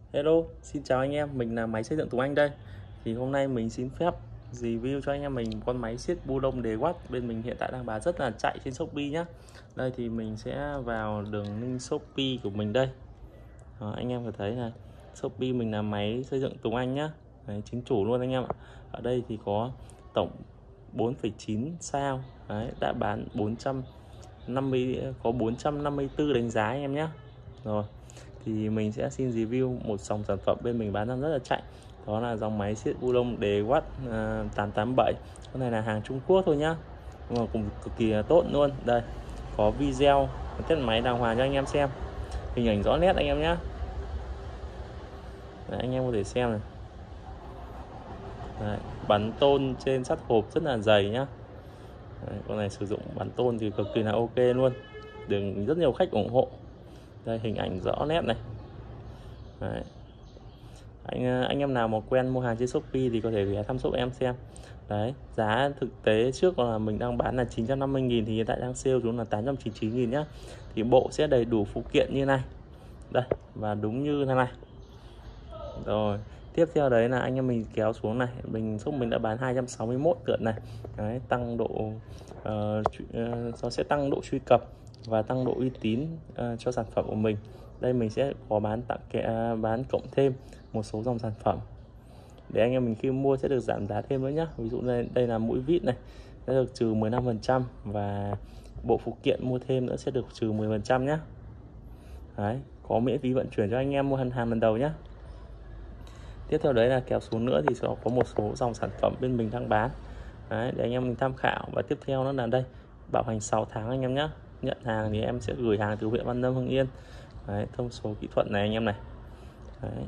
Hello, xin chào anh em, mình là máy xây dựng Tùng Anh đây. Thì hôm nay mình xin phép review cho anh em mình con máy siết bu lông đề watt bên mình hiện tại đang bán rất là chạy trên Shopee nhé. Đây thì mình sẽ vào đường link Shopee của mình đây. Đó, anh em có thấy này, Shopee mình là máy xây dựng Tùng Anh nhá. Đấy, chính chủ luôn anh em ạ. Ở đây thì có tổng 4,9 sao. Đấy, đã bán 450, có 454 đánh giá anh em nhé. Rồi thì mình sẽ xin review một dòng sản phẩm bên mình bán đang rất là chạy, đó là dòng máy siết bu lông đề watt 887. Con này là hàng Trung Quốc thôi nhá, nhưng mà cũng cực kỳ là tốt luôn. Đây có video test máy đàng hoàng cho anh em xem, hình ảnh rõ nét anh em nhé. Đấy, anh em có thể xem này. Đấy, bắn tôn trên sắt hộp rất là dày nhá. Đấy, con này sử dụng bắn tôn thì cực kỳ là ok luôn, được rất nhiều khách ủng hộ. Đây hình ảnh rõ nét này. Đấy. Anh em nào mà quen mua hàng trên Shopee thì có thể ghé thăm shop em xem. Đấy, giá thực tế trước là mình đang bán là 950.000 thì hiện tại đang sale xuống là 899.000 nhá. Thì bộ sẽ đầy đủ phụ kiện như này. Đây, và đúng như thế này. Rồi, tiếp theo đấy là anh em mình kéo xuống này, shop mình đã bán 261 lượt này. Đấy, tăng độ nó sẽ tăng độ truy cập và tăng độ uy tín cho sản phẩm của mình. Đây mình sẽ có bán cộng thêm một số dòng sản phẩm để anh em mình khi mua sẽ được giảm giá thêm nữa nhá. Ví dụ đây là mũi vít này sẽ được trừ 15% và bộ phụ kiện mua thêm nữa sẽ được trừ 10% nhá. Đấy, có miễn phí vận chuyển cho anh em mua hàng lần đầu nhá. Tiếp theo đấy là kéo xuống nữa thì sẽ có một số dòng sản phẩm bên mình đang bán. Đấy, để anh em mình tham khảo. Và tiếp theo nó là đây, bảo hành 6 tháng anh em nhé. Nhận hàng thì em sẽ gửi hàng từ huyện Văn Lâm, Hưng Yên. Đấy, thông số kỹ thuật này anh em này. Đấy.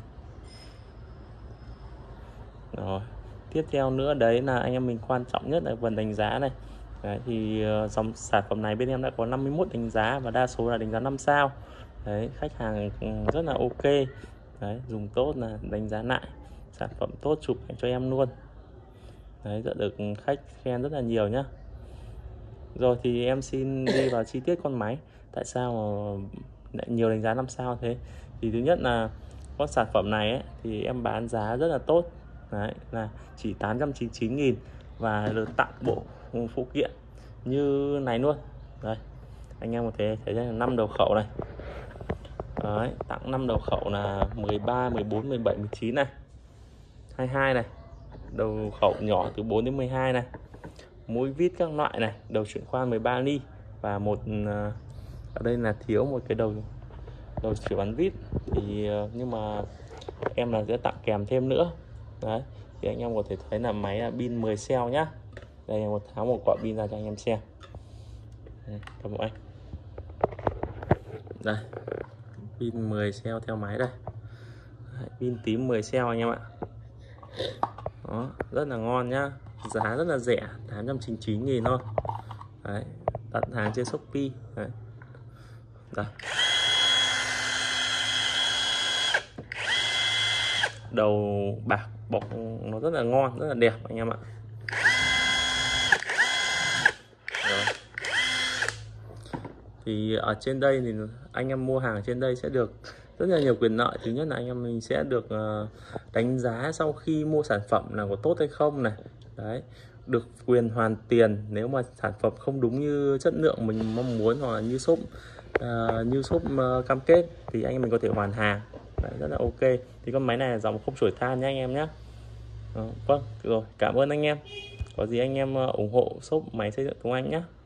Rồi, tiếp theo nữa đấy là anh em mình quan trọng nhất là phần đánh giá này. Đấy, thì dòng sản phẩm này bên em đã có 51 đánh giá và đa số là đánh giá 5 sao. Đấy, khách hàng rất là ok. Đấy, dùng tốt là đánh giá lại, sản phẩm tốt chụp ảnh cho em luôn. Đấy, đã được khách khen rất là nhiều nhá. Rồi thì em xin đi vào chi tiết con máy. Tại sao mà lại nhiều đánh giá 5 sao thế? Thì thứ nhất là con sản phẩm này ấy, thì em bán giá rất là tốt. Đấy, là chỉ 899.000 và được tặng bộ phụ kiện như này luôn. Đây, anh em có thể thấy là 5 đầu khẩu này. Đấy, tặng 5 đầu khẩu là 13, 14, 17, 19 này, 22 này, đầu khẩu nhỏ từ 4 đến 12 này, mũi vít các loại này, đầu chuyển khoan 13 ly và một ở đây là thiếu một cái đầu chuyển bắn vít thì nhưng mà em là sẽ tặng kèm thêm nữa. Đấy, thì anh em có thể thấy là máy là pin 10 cell nhá. Đây là tháo một quả pin ra cho anh em xem. Cảm ơn anh. Đây, pin 10 cell theo máy đây. Đấy, pin tím 10 cell anh em ạ. Đó, rất là ngon nhá, giá rất là rẻ, 899.000 thôi. Đấy, đặt hàng trên Shopee. Đấy. Đây. Đầu bạc bọc nó rất là ngon, rất là đẹp anh em ạ. Rồi. Thì ở trên đây thì anh em mua hàng ở trên đây sẽ được rất là nhiều quyền lợi. Thứ nhất là anh em mình sẽ được đánh giá sau khi mua sản phẩm là có tốt hay không này. Đấy, được quyền hoàn tiền nếu mà sản phẩm không đúng như chất lượng mình mong muốn, hoặc là như shop cam kết thì anh em mình có thể hoàn hàng. Đấy, rất là ok. Thì con máy này là dòng không chổi than nhé anh em nhé. Vâng, rồi, cảm ơn anh em. Có gì anh em ủng hộ shop máy xây dựng Tùng Anh nhé.